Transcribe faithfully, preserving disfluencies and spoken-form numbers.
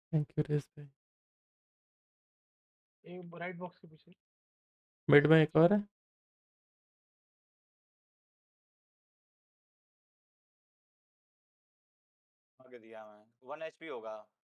Thank you race भाई। एक right box के पीछे। मिड में एक और है। आगे दिया मैं वन एचपी होगा।